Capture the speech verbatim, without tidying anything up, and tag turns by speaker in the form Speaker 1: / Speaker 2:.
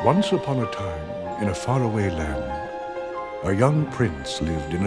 Speaker 1: Once upon a time, in a faraway land, a young prince lived in